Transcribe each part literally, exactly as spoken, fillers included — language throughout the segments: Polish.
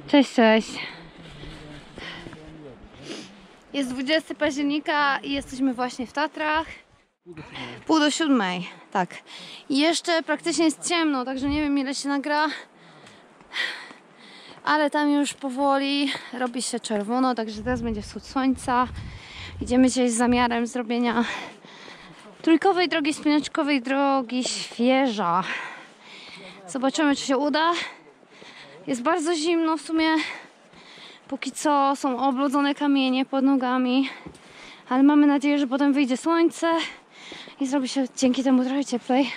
Cześć, cześć. Jest dwudziestego października i jesteśmy właśnie w Tatrach. Pół do siódmej, tak. I jeszcze praktycznie jest ciemno, także nie wiem ile się nagra. Ale tam już powoli robi się czerwono, także teraz będzie wschód słońca. Idziemy dzisiaj z zamiarem zrobienia trójkowej drogi spinaczkowej, drogi Świeża. Zobaczymy, czy się uda. Jest bardzo zimno w sumie. Póki co są oblodzone kamienie pod nogami. Ale mamy nadzieję, że potem wyjdzie słońce i zrobi się dzięki temu trochę cieplej.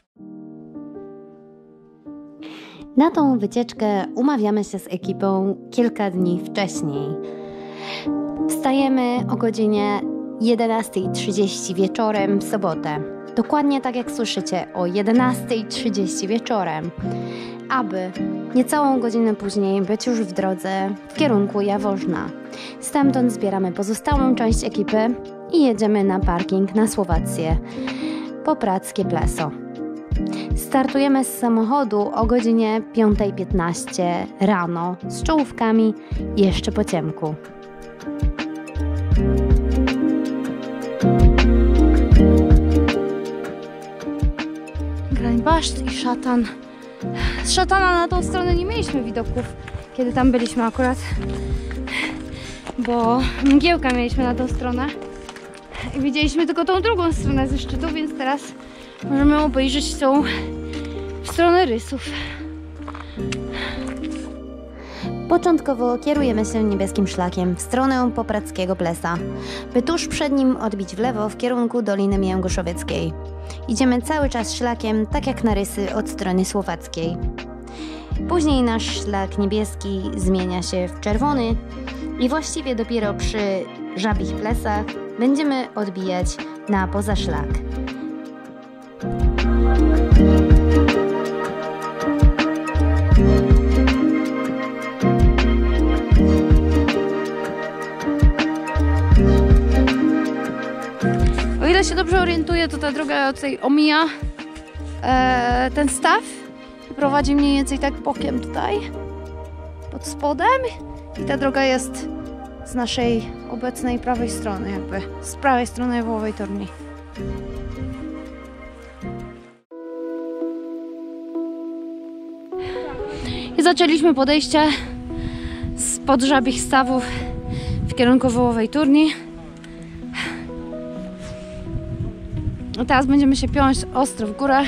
Na tą wycieczkę umawiamy się z ekipą kilka dni wcześniej. Wstajemy o godzinie jedenastej trzydzieści wieczorem w sobotę. Dokładnie tak jak słyszycie, o jedenastej trzydzieści wieczorem, aby niecałą godzinę później być już w drodze w kierunku Jaworzna. Stamtąd zbieramy pozostałą część ekipy i jedziemy na parking na Słowację, Popradzkie Pleso. Startujemy z samochodu o godzinie piąta piętnaście rano z czołówkami jeszcze po ciemku. Grańbaszt i szatan. Z szatana na tą stronę nie mieliśmy widoków, kiedy tam byliśmy akurat, bo mgiełka mieliśmy na tą stronę i widzieliśmy tylko tą drugą stronę ze szczytu, więc teraz możemy obejrzeć tą w stronę rysów. Początkowo kierujemy się niebieskim szlakiem w stronę Popradzkiego Plesa, by tuż przed nim odbić w lewo w kierunku Doliny Mięguszowieckiej. Idziemy cały czas szlakiem, tak jak na rysy od strony słowackiej. Później nasz szlak niebieski zmienia się w czerwony i właściwie dopiero przy Żabich Plesach będziemy odbijać na pozaszlak. O ile się dobrze orientuję, to ta droga tutaj omija e, ten staw i prowadzi mniej więcej tak bokiem tutaj, pod spodem, i ta droga jest z naszej obecnej prawej strony, jakby z prawej strony Jawołowej Turni. I zaczęliśmy podejście spod Żabich Stawów w kierunku Wołowej Turni. A teraz będziemy się piąć ostro w górę.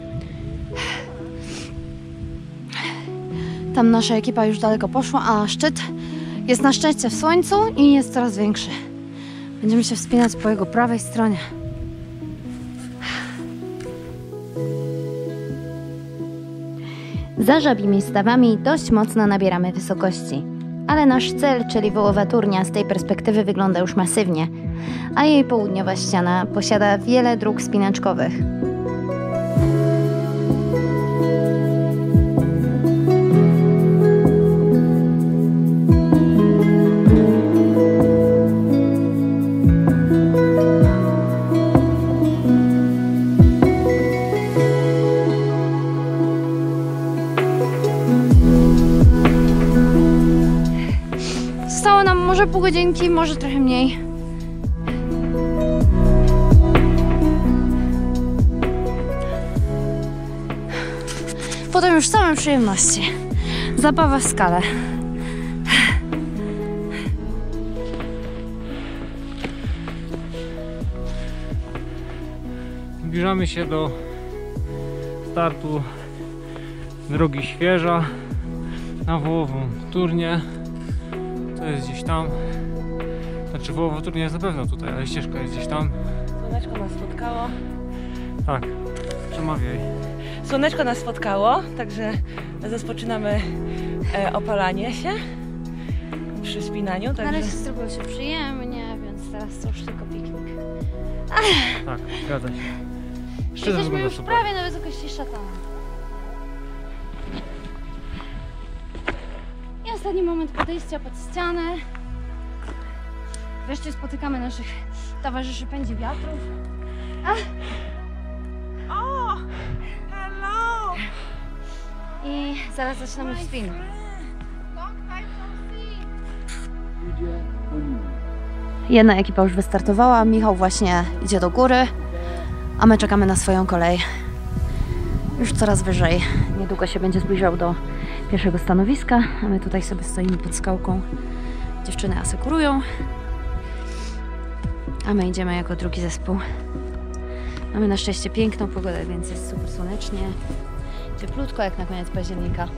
Tam nasza ekipa już daleko poszła, a szczyt jest na szczęście w słońcu i jest coraz większy. Będziemy się wspinać po jego prawej stronie. Za Żabimi Stawami dość mocno nabieramy wysokości, ale nasz cel, czyli Wołowa Turnia, z tej perspektywy wygląda już masywnie, a jej południowa ściana posiada wiele dróg spinaczkowych. Zostało nam może pół godzinki, może trochę mniej. Potem już same przyjemności. Zabawa w skale. Zbliżamy się do startu drogi Świeża na Wołową Turnię. To jest gdzieś tam. Znaczy Wołowa Turnia jest na pewno tutaj, ale ścieżka jest gdzieś tam. Słoneczko nas spotkało. Tak, przemawiaj. Słoneczko nas spotkało, także rozpoczynamy e, opalanie się przy spinaniu. Na razie Także... zrobiło się przyjemnie, więc teraz to już tylko piknik. Tak, zgadza się. Szczerze Jesteśmy wygląda już super. prawie na wysokości szatana. I ostatni moment podejścia pod ścianę. Wreszcie spotykamy naszych towarzyszy pędzi wiatrów. Ach. O! Hello! I zaraz zaczynamy wspin. No, Jedna ekipa już wystartowała, Michał właśnie idzie do góry, a my czekamy na swoją kolej. Już coraz wyżej. Niedługo się będzie zbliżał do pierwszego stanowiska, a my tutaj sobie stoimy pod skałką. Dziewczyny asekurują, a my idziemy jako drugi zespół. Mamy na szczęście piękną pogodę, więc jest super słonecznie, cieplutko jak na koniec października.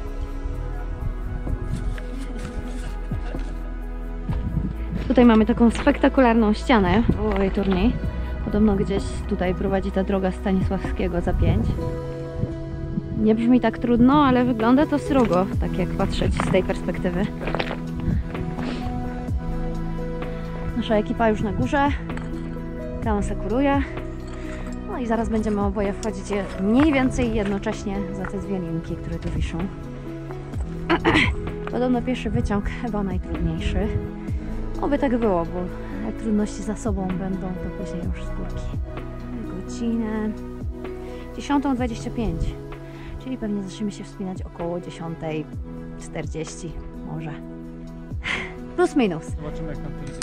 Tutaj mamy taką spektakularną ścianę w połowie turniej. Podobno gdzieś tutaj prowadzi ta droga Stanisławskiego za pięć. Nie brzmi tak trudno, ale wygląda to srogo, tak jak patrzeć z tej perspektywy. Nasza ekipa już na górze. Tam asekuruje. No i zaraz będziemy oboje wchodzić mniej więcej jednocześnie za te dwie linki, które tu wiszą. Podobno pierwszy wyciąg chyba najtrudniejszy. Oby tak było, bo jak trudności za sobą będą, to później już z górki. Godzinę dziesiąta dwadzieścia pięć, czyli pewnie zaczniemy się wspinać około dziesiąta czterdzieści może. Plus minus. Zobaczymy, jak tam pójdzie.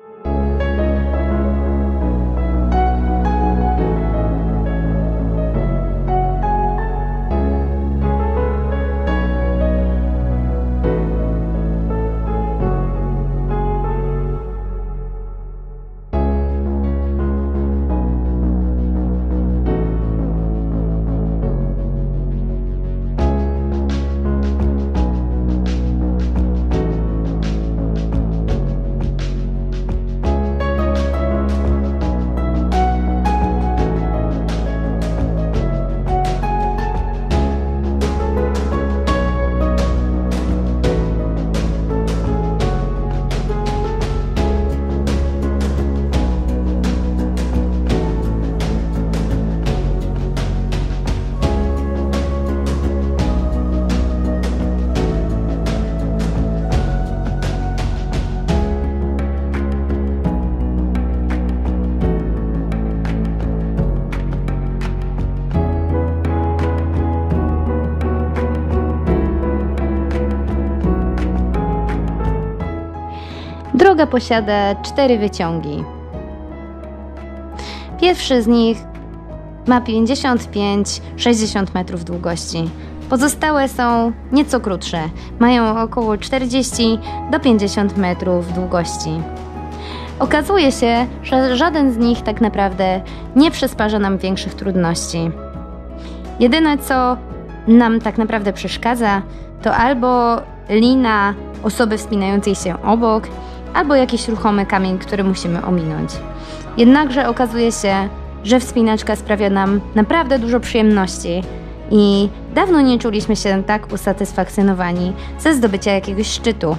Droga posiada cztery wyciągi. Pierwszy z nich ma pięćdziesiąt pięć do sześćdziesięciu metrów długości. Pozostałe są nieco krótsze, mają około czterdzieści do pięćdziesięciu metrów długości. Okazuje się, że żaden z nich tak naprawdę nie przysparza nam większych trudności. Jedyne, co nam tak naprawdę przeszkadza, to albo lina osoby wspinającej się obok, albo jakiś ruchomy kamień, który musimy ominąć. Jednakże okazuje się, że wspinaczka sprawia nam naprawdę dużo przyjemności i dawno nie czuliśmy się tak usatysfakcjonowani ze zdobycia jakiegoś szczytu.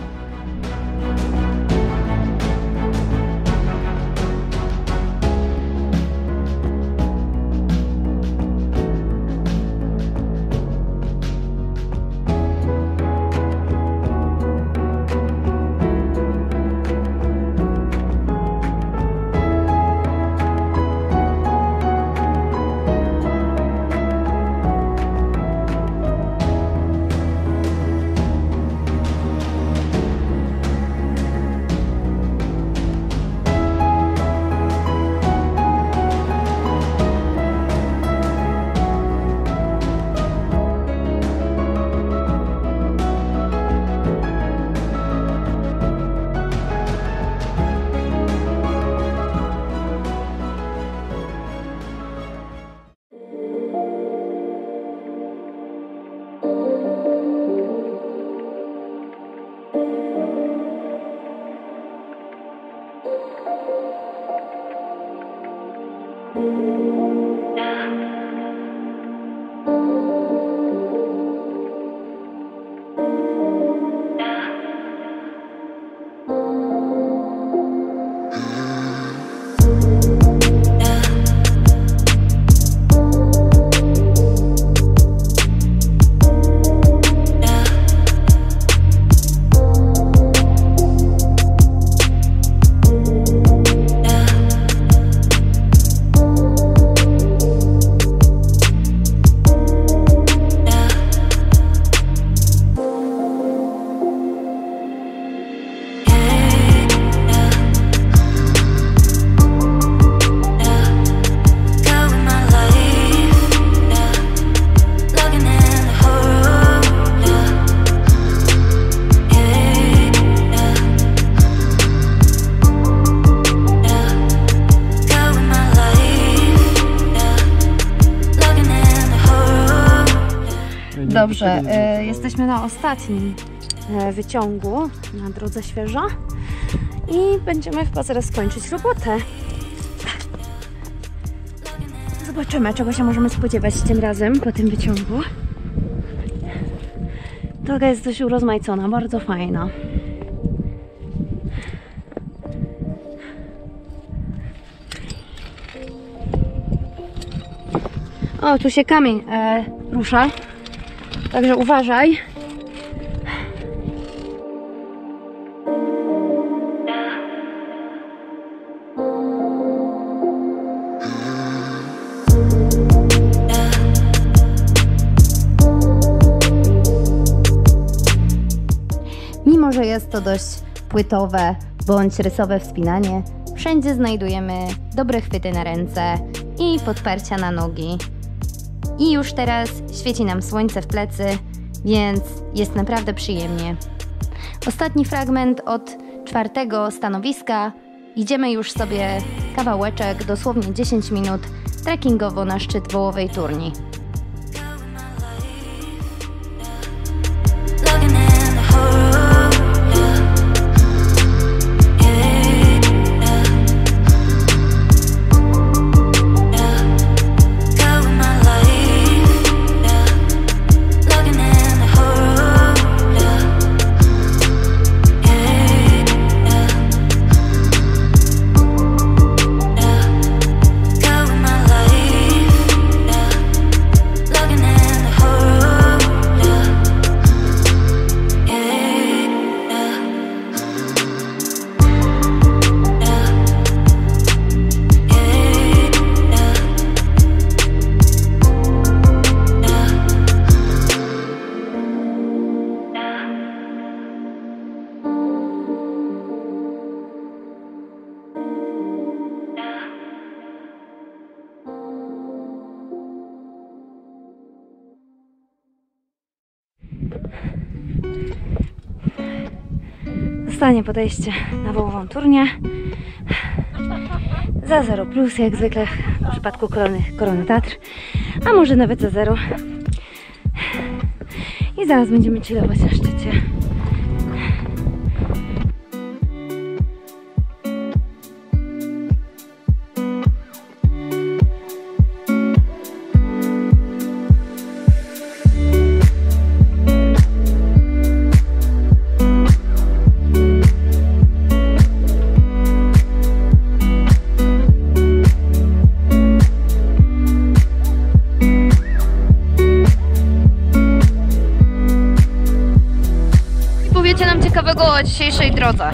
Dobrze, e, jesteśmy na ostatnim e, wyciągu na drodze Świeża i będziemy chyba zaraz skończyć robotę. Zobaczymy, czego się możemy spodziewać tym razem po tym wyciągu. Droga jest dość urozmaicona, bardzo fajna. O, tu się kamień e, rusza, także uważaj. Mimo że jest to dość płytowe bądź rysowe wspinanie, wszędzie znajdujemy dobre chwyty na ręce i podparcia na nogi. I już teraz świeci nam słońce w plecy, więc jest naprawdę przyjemnie. Ostatni fragment od czwartego stanowiska. Idziemy już sobie kawałeczek, dosłownie dziesięć minut, trekkingowo na szczyt Wołowej Turni. Ostatnie podejście na Wołową Turnię. Za zero plus, jak zwykle w przypadku Korony, Korony Tatr, a może nawet za zero. I zaraz będziemy chillować na szczycie. Powiecie nam ciekawego o dzisiejszej drodze.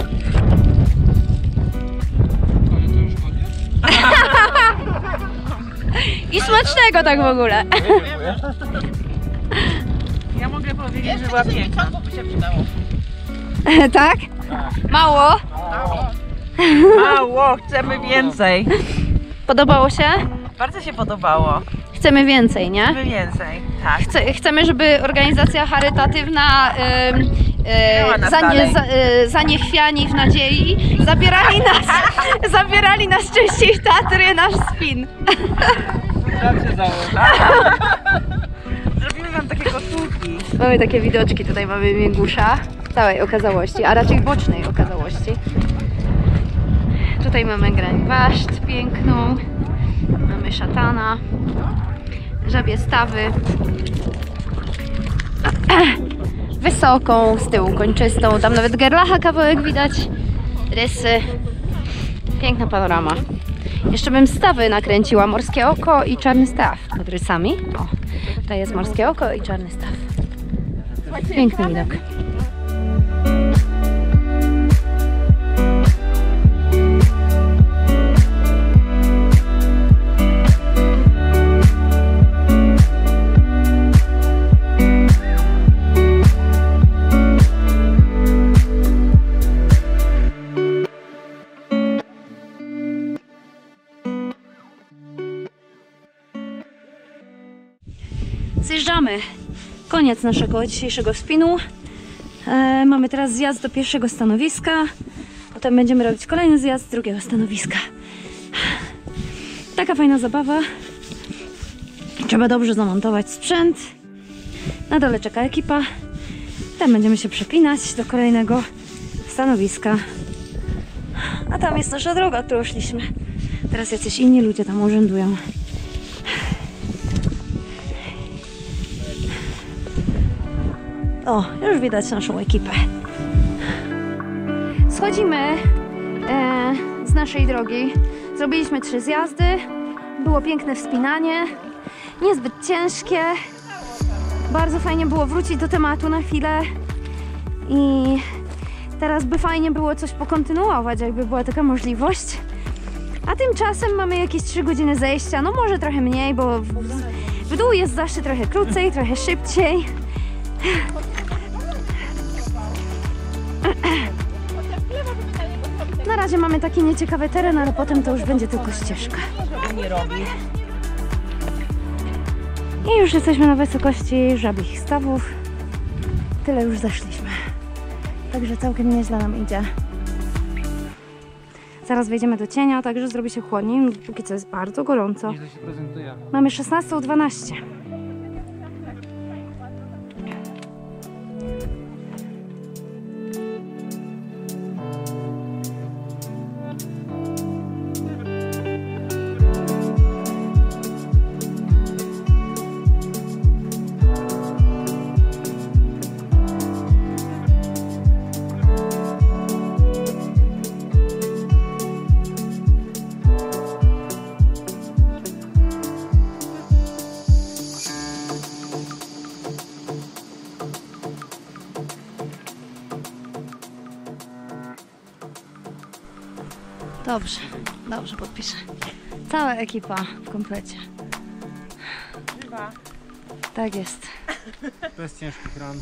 I smacznego tak w ogóle. Ja mogę powiedzieć, że była piękna. Tak? Mało? Mało, chcemy więcej. Podobało się? Bardzo się podobało. Chcemy więcej, nie? Chcemy więcej, tak. Chce, chcemy, żeby organizacja charytatywna ym, Miała y, nas zanie, dalej. za, y, zaniechwiani w nadziei zabierali nas, zabierali nas częściej w Tatry, nasz spin. Tak się założę. Zrobimy wam takie koszulki. Mamy takie widoczki, tutaj mamy Mięgusza całej okazałości, a raczej bocznej okazałości. Tutaj mamy Grań Waszt piękną, mamy Szatana, Żabie Stawy, wysoką, z tyłu kończystą, tam nawet Gerlacha kawałek widać, rysy, piękna panorama. Jeszcze bym stawy nakręciła, Morskie Oko i Czarny Staw pod rysami. O, tutaj jest Morskie Oko i Czarny Staw. Piękny widok. Zjeżdżamy. Koniec naszego dzisiejszego spinu. E, mamy teraz zjazd do pierwszego stanowiska. Potem będziemy robić kolejny zjazd z drugiego stanowiska. Taka fajna zabawa. Trzeba dobrze zamontować sprzęt. Na dole czeka ekipa. Tam będziemy się przepinać do kolejnego stanowiska. A tam jest nasza droga, którą szliśmy. Teraz jacyś inni ludzie tam urzędują. O, już widać naszą ekipę. Schodzimy e, z naszej drogi. Zrobiliśmy trzy zjazdy. Było piękne wspinanie. Niezbyt ciężkie. Bardzo fajnie było wrócić do tematu na chwilę. I teraz by fajnie było coś pokontynuować, jakby była taka możliwość. A tymczasem mamy jakieś trzy godziny zejścia. No może trochę mniej, bo w, w dół jest zawsze trochę krócej, trochę szybciej. Na razie mamy taki nieciekawy teren, ale potem to już będzie tylko ścieżka. Nie robi. I już jesteśmy na wysokości Żabich Stawów. Tyle już zeszliśmy. Także całkiem nieźle nam idzie. Zaraz wejdziemy do cienia, także zrobi się chłodniej. Póki co jest bardzo gorąco. Nieźle się prezentuje. Mamy szesnastą dwanaście. Dobrze, dobrze podpiszę. Cała ekipa w komplecie. Chyba. Tak jest. Bez ciężkich ran.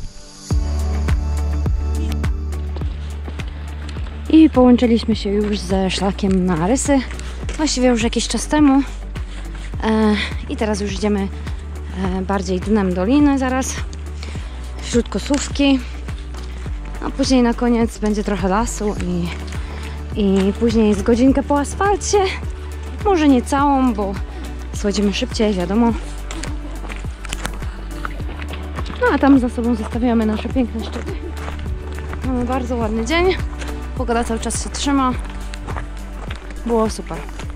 I połączyliśmy się już ze szlakiem na Rysy. Właściwie już jakiś czas temu. E, I teraz już idziemy e, bardziej dnem doliny zaraz. Wśród Kosówki. A później na koniec będzie trochę lasu i, i później z godzinkę po asfalcie. Może nie całą, bo schodzimy szybciej, wiadomo. No a tam za sobą zostawiamy nasze piękne szczyty. Mamy bardzo ładny dzień. Pogoda cały czas się trzyma. Było super.